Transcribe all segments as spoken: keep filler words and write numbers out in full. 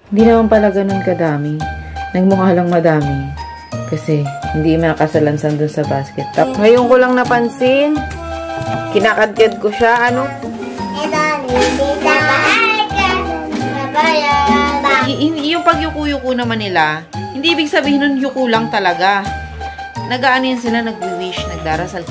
Hindi naman pala ganun kadami. Nagmukha lang madami. Kasi hindi makasalansan dun sa basket. Tapos ngayon ko lang napansin, kinakadkad ko siya. Ano? Yung pag-yuko-yuko naman nila, hindi ibig sabihin nun yuko lang talaga. Nag-aanin sila, nag-wish, nagdarasal.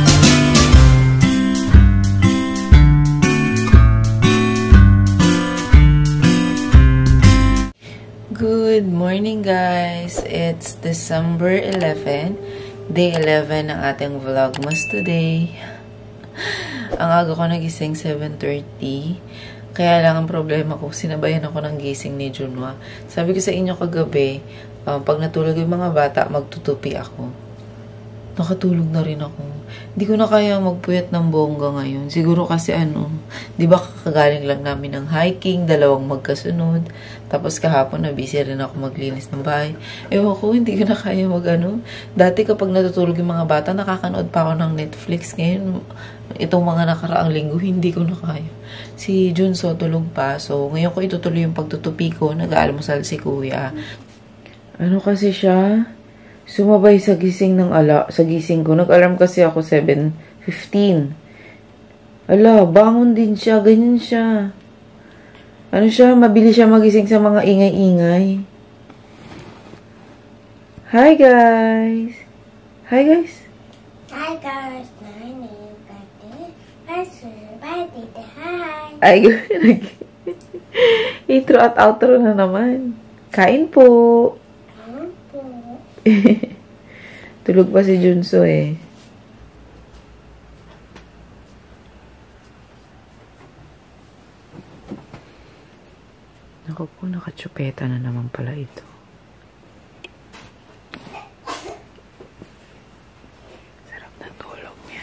Good morning guys! It's December eleventh, day eleven ng ating vlogmas today. Ang aga ko nagising seven thirty. Kaya lang ang problema ko, sinabayan ako ng gising ni Junwa. Sabi ko sa inyo kagabi, um, pag natulog yung mga bata, magtutupi ako. Nakatulog na rin ako. Hindi ko na kaya magpuyat ng bongga ngayon. Siguro kasi ano, di ba kakagaling lang namin ng hiking, dalawang magkasunod. Tapos kahapon na busy rin ako maglinis ng bahay. Ewan ko, hindi ko na kaya mag ano. Dati kapag natutulog yung mga bata, nakakanood pa ako ng Netflix. Ngayon, itong mga nakaraang linggo, hindi ko na kaya. Si Junso tulog pa. So, ngayon ko itutuloy yung pagtutupi ko. Nag-aalmusal si Kuya. Ano kasi siya? Sumabay sa gising ng ala, sa gising ko. Nag-alarm kasi ako seven fifteen. Ala, bangon din siya. Ganyan siya. Ano siya? Mabilis siya magising sa mga ingay-ingay. Hi, guys! Hi, guys! Hi, guys! My name is Kate. Hi! Ay, good. Intro at outro na naman. Kain po! Tulog pa si Junso eh. Naku po, nakatsupeta na naman pala ito. Sarap na tulog niya.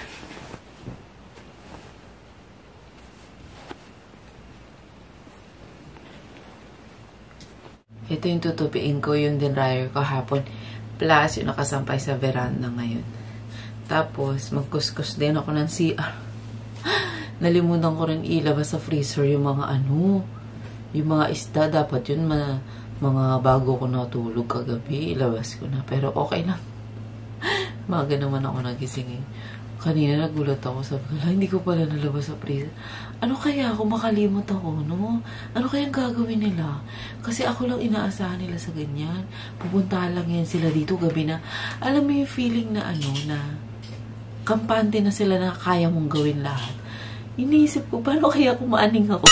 Ito yung tutupiin ko, yung dinryer ko hapon. Plus, yung nakasampay sa veranda ngayon. Tapos, magkuskus din ako ng C R. Nalimutan ko rin ilabas sa freezer yung mga ano, yung mga isda. Dapat yun, mga, mga bago ko natulog kagabi, ilabas ko na. Pero okay lang. Maga naman ako nagising eh. Kanina nagulat ako, sabi ko, hindi ko pala nalabas sa freezer. Ano kaya ako makalimot ako, no? Ano kayang gagawin nila? Kasi ako lang inaasahan nila sa ganyan. Pupunta lang yan sila dito gabi na. Alam mo yung feeling na ano, na kampante na sila na kaya mong gawin lahat. Iniisip ko, paano kaya kumaaning ako?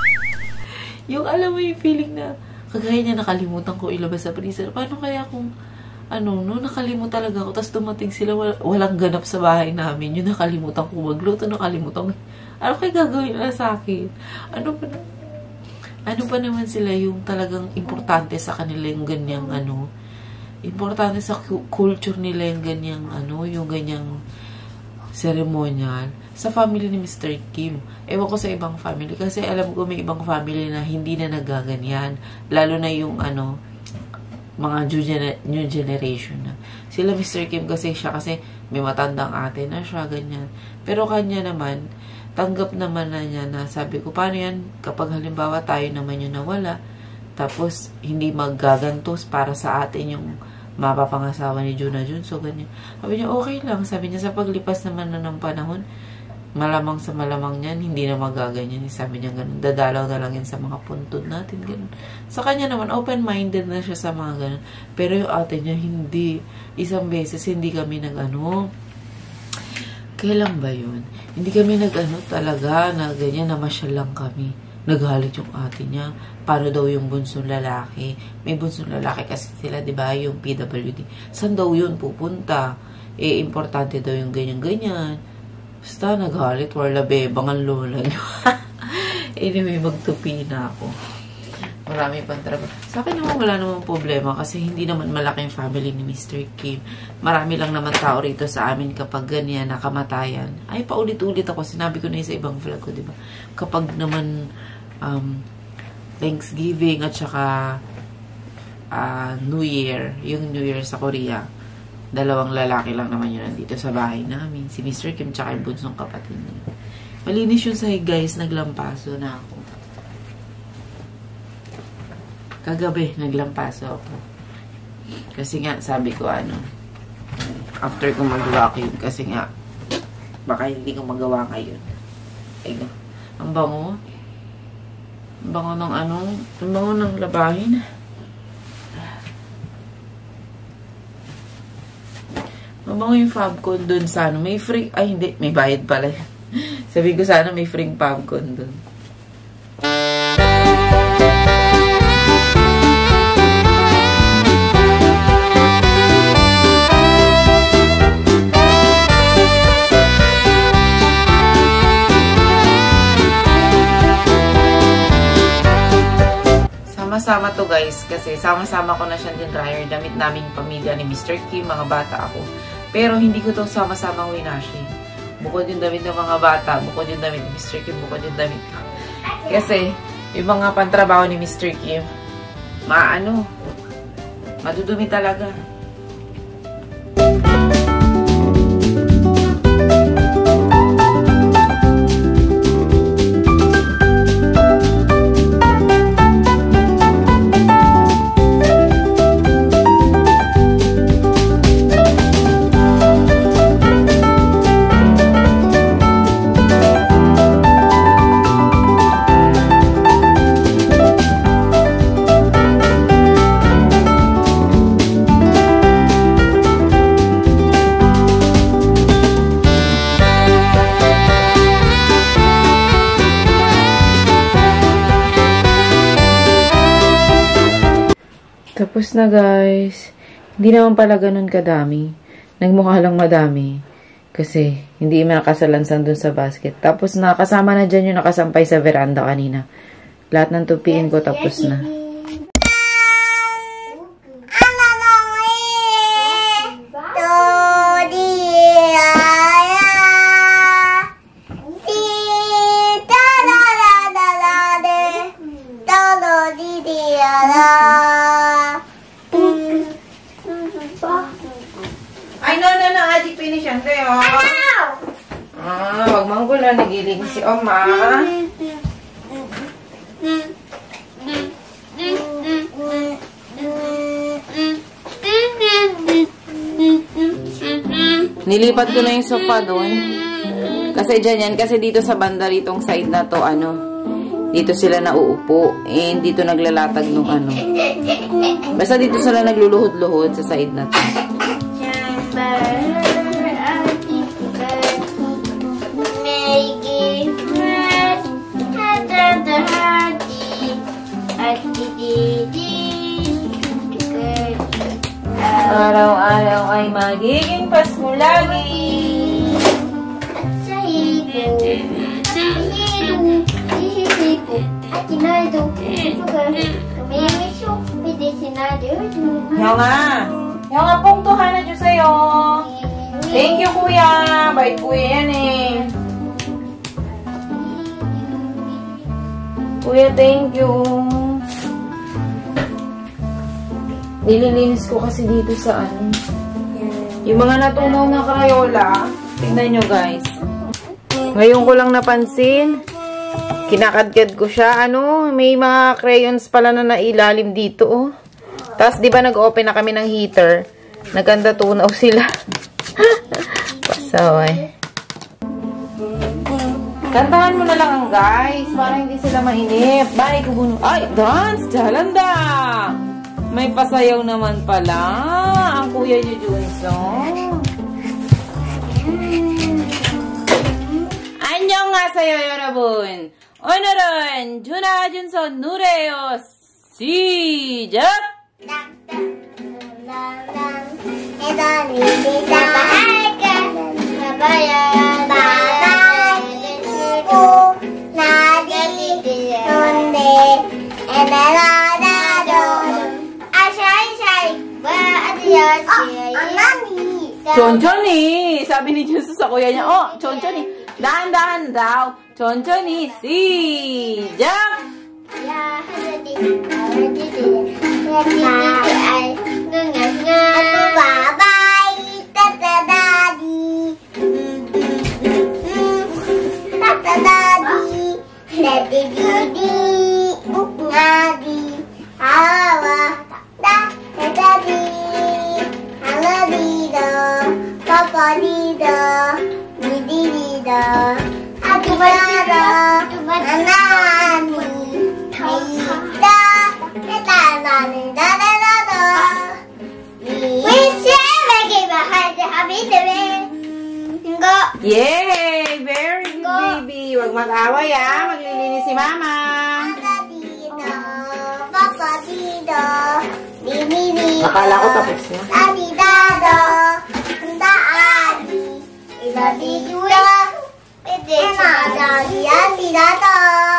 Yung alam mo yung feeling na, kagaya niya nakalimutan ko ilabas sa freezer. Paano kaya kung ano, no, nakalimut talaga ako. Tapos dumating sila, wal walang ganap sa bahay namin. Yung nakalimutan ko magluto, nakalimutan ko. Ano kayo gagawin na sa akin? Ano pa, ano pa naman sila yung talagang importante sa kanila yung ganyang, ano, importante sa culture nila yung ganyang, ano, yung ganyang ceremonial. Sa family ni Mister Kim. Ewan ko sa ibang family. Kasi alam ko may ibang family na hindi na nagaganyan. Lalo na yung, ano, mga new generation na. Sila Mister Kim kasi siya kasi may matandang ate na siya, ganyan. Pero kanya naman, tanggap naman na niya na sabi ko, paano yan kapag halimbawa tayo naman yung nawala, tapos hindi maggagantos para sa atin yung mapapangasawa ni Juna Jun. So, ganyan. Sabi niya, okay lang. Sabi niya, sa paglipas naman na ng panahon, malamang sa malamang niyan, hindi na magaganyan. Sabi niya ganun, dadalaw na lang yan sa mga puntod natin, ganun. Sa kanya naman, open-minded na siya sa mga ganun. Pero yung ate niya, hindi. Isang beses, hindi kami nag-ano. Kailan ba yun? Hindi kami nag-ano talaga, na ganyan, namasyal lang kami. Naghalit yung ate niya. Paano daw yung bunsong lalaki? May bunsong lalaki kasi sila, di ba, yung P W D. Saan daw yun pupunta? Eh, importante daw yung ganyan-ganyan. Basta naghalit, wala bebang ang lola nyo. Anyway, magtupi na ako. Marami pang trabaho. Sa akin naman wala namang problema kasi hindi naman malaking family ni Mister Kim. Marami lang naman tao rito sa amin kapag ganyan, nakamatayan. Ay, paulit-ulit ako. Sinabi ko na sa ibang vlog ko, diba? Kapag naman um, Thanksgiving at saka uh, New Year, yung New Year sa Korea, dalawang lalaki lang naman yun nandito sa bahay namin. Si Mister Kim tsaka yung bunsong kapatid niya. Malinis yun sa'yo guys. Naglampaso na ako. Kagabi, naglampaso ako. Kasi nga, sabi ko ano, after ko mag-vacuum, kasi nga, baka hindi ko magawa ngayon. Ay, ang bango. Ang bango ng ano, ang bango ng labahin. Ang bango yung Fabcon dun sa ano, may free, ay hindi, may bayad pala. Sabi ko sana may free Fabcon dun. Sama-sama to guys, kasi sama-sama ko na siya din dryer. Damit naming pamilya ni Mister Kim, mga bata ako. Pero hindi ko to sama-samang winashi. Bukod yung damit ng mga bata, bukod yung damit ni Mister Kim, bukod yung damit ko. Kasi, yung mga pantrabaho ni Mister Kim, maano, madudumi talaga. Tapos na guys. Hindi naman pala ganun kadami. Nagmukha lang madami. Kasi hindi man nakasalansan dun sa basket. Tapos nakasama na dyan yung nakasampay sa veranda kanina. Lahat ng tupiin ko tapos na. Ay, no, no, no. Adik finish yan tayo. Ah, wag manggulo. Nagiling si Oma. Nilipat ko na yung sofa doon. Kasi dyan yan. Kasi dito sa banda ritong side na to, ano, dito sila nauupo. Eh, dito naglalatag nung ano. Basta dito sila nagluluhod-luhod sa side na to. Araw-araw ay magiging Pasko lagi. Yonga, Yonga pong tuhan na dyan sa'yo. Thank you, kuya. Bait kuya yan eh. Kuya, thank you. Nililinis ko kasi dito sa ano. Yung mga natunaw na Crayola. Tignan nyo guys. Ngayon ko lang napansin. Kinakadkad ko siya. Ano, may mga crayons pala na nailalim dito oh. Tapos di ba nag-open na kami ng heater. Naganda tunaw sila. Pasaway. Kantahan mo na lang ang guys. Para hindi sila mainip. Balik ko buno. Ay, dance! Jalanda! May pasayaw naman pala. Ang kuya niyo, Junson. 안녕하세요, 여러분. 오늘은 준아, 준선 노래요. 시작! 천천히 sabi ni Junso sa kuya niya. Oh, 천천히. Dahan-dahan daw. 천천히. 시작. 야, 하늘이 따따다디 따따다디 Yay! Very good, baby. Huwag mag-away, ah. Maglilinis si Mama. Papa dito. Papa dito. Dini. Akala ko tapos na. Daddy dado. Daddy. Daddy dito. Pwede na. Daddy. Daddy dado.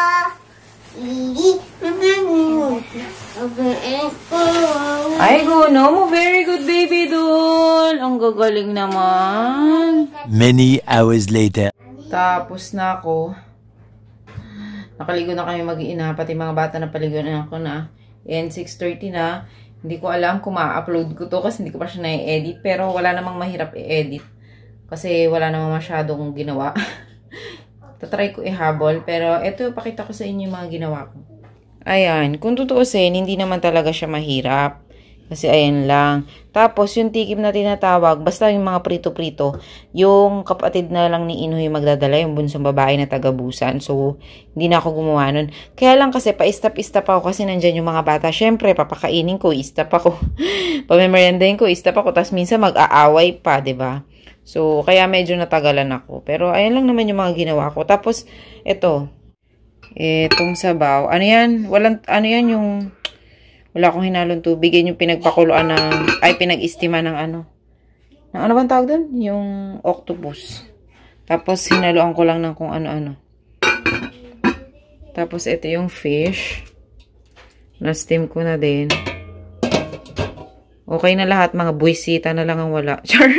Ay, guno mo. Very good, baby doll. Ang gagaling naman. Many hours later. Tapos na ako. Nakaligo na kami mag-iina. Pati mga bata na paligo na ako na. And six thirty na. Hindi ko alam kung ma-upload ko to kasi hindi ko pa siya na-edit. Pero wala namang mahirap i-edit. Kasi wala namang masyadong ginawa. Tatry ko ihabol. Pero ito, pakita ko sa inyo yung mga ginawa ko. Ayan. Kung tutuusin, hindi naman talaga siya mahirap. Kasi ayan lang. Tapos, yung tikim na tinatawag, basta yung mga prito-prito, yung kapatid na lang ni Inoy magdadala, yung bunsong babae na taga-Busan. So, hindi na ako gumawa nun. Kaya lang kasi, pa-istap-istap ako kasi nandyan yung mga bata. Siyempre, papakainin ko, istap ako. Pamemeriendahin ko, istap ako. Tapos, minsan mag-aaway pa, ba diba? So, kaya medyo natagalan ako. Pero, ayan lang naman yung mga ginawa ko. Tapos, ito. Itong sabaw. Ano yan? Walang, ano yan yung... Wala akong hinalong tubig. Yan yung pinagpakuluan ng, ay pinag-istima ng ano. Ng ano bang tawag doon? Yung octopus. Tapos hinaluan ko lang ng kung ano-ano. Tapos ito yung fish. Na-steam ko na din. Okay na lahat. Mga buwisita na lang ang wala. Char.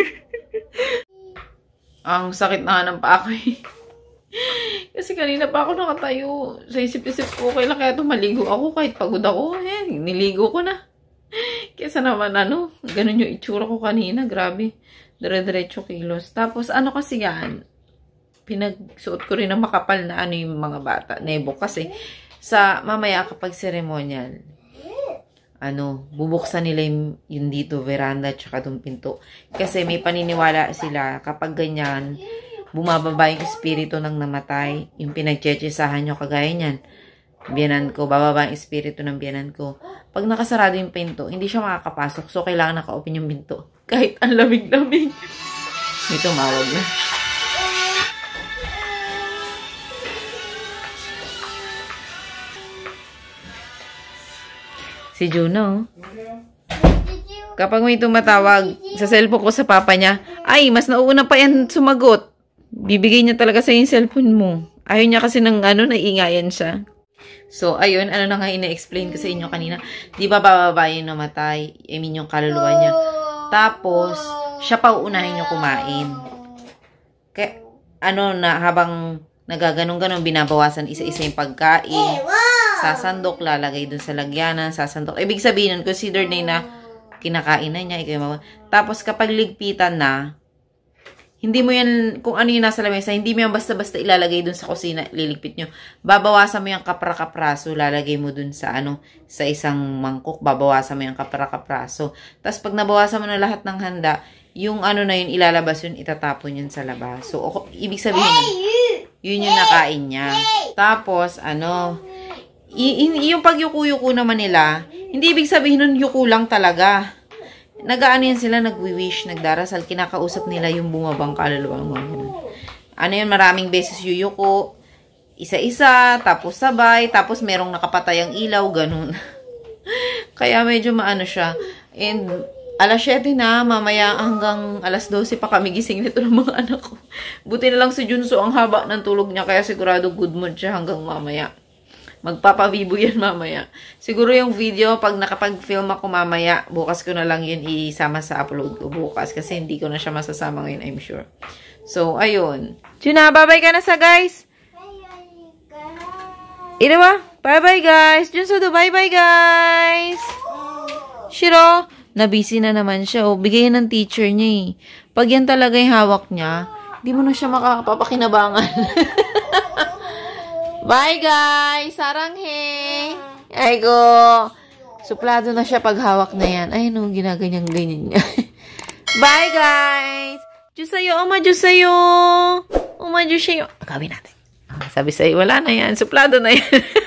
Ang sakit na nga ng paa ko eh. Kasi kanina pa ako nakatayo. Sa isip-isip ko, okay lang kaya tumaligo ako kahit pagod ako. Eh, niligo ko na. Kesa naman ano, ganun yung itsura ko kanina. Grabe. Dire-diretso kilos. Tapos ano kasi yan, pinagsuot ko rin ng makapal na ano yung mga bata. Nebo kasi sa mamaya kapag ceremonial, ano, bubuksan nila yung, yung dito, veranda, tsaka itong pinto. Kasi may paniniwala sila kapag ganyan, bumababa yung espiritu ng namatay. Yung pinagchechesahan nyo, kagaya niyan. Biyanan ko, bababa yung espiritu ng biyanan ko. Pag nakasarado yung pinto, hindi siya makakapasok. So, kailangan naka-open yung pinto. Kahit ang lamig-lamig. May tumawag na. Si Juno. Kapag may tumatawag sa cellphone ko sa papa niya, ay, mas nauna pa yan sumagot. Bibigay niya talaga sa yung cellphone mo. Ayaw niya kasi ng ano, naiingayan siya. So, ayun, ano na nga ina-explain ko sa inyo kanina. Di ba bababa yung namatay? I mean, yung kaluluwa niya. Tapos, siya pa uunahin niyo kumain. Kaya, ano na, habang nagaganong-ganon, binabawasan isa-isa yung pagkain. Sasandok, lalagay dun sa lagyanan, sasandok. Ibig sabihin nun, consider na na kinakain na niya. Ikaw, tapos, kapag ligpitan na, hindi mo yan, kung ano yung nasa lamesa, hindi mo yan basta-basta ilalagay dun sa kusina, liligpit nyo. Babawasan mo yung kapra-kapraso, lalagay mo dun sa ano, sa isang mangkok, babawasan mo yung kapra-kapraso. Tapos pag nabawasan mo na lahat ng handa, yung ano na yun, ilalabas yun, itatapon yun sa labas. So, okay, ibig sabihin, yun yung nakain niya. Tapos, ano, yung pagyuko-yuko naman nila, hindi ibig sabihin nun, yuko lang talaga. Nag-ano yan sila, nag-wish, nagdarasal, kinakausap nila yung bumabang kaluluwa. Ano yun, maraming beses yuyuko, isa-isa, tapos sabay, tapos merong nakapatay ang ilaw, ganun. Kaya medyo maano siya. And alas siyete na, mamaya hanggang alas dose pa kami gising nito ng mga anak ko. Buti na lang si Junso, ang haba ng tulog niya, kaya sigurado good mood siya hanggang mamaya. Magpapabibo yan mamaya. Siguro yung video, pag nakapag-film ako mamaya, bukas ko na lang yun isama sa upload ko bukas. Kasi hindi ko na siya masasama ngayon, I'm sure. So, ayun. Juna, bye-bye ka na sa guys. Ito ba? Bye-bye guys. Junso, do bye-bye guys. Shiro, nabisi na naman siya. O, bigay ng teacher niya eh. Pag yan talaga yung hawak niya, di mo na siya makakapapakinabangan. Bye guys! Saranghe! Ay go! Suplado na siya pag hawak na yan. Ay no, ginaganyan-ganyan niya. Bye guys! Diyos sa'yo! Oma, Diyos sa'yo! Oma, Diyos sa'yo! Gawin natin. Sabi sa'yo, wala na yan. Suplado na yan.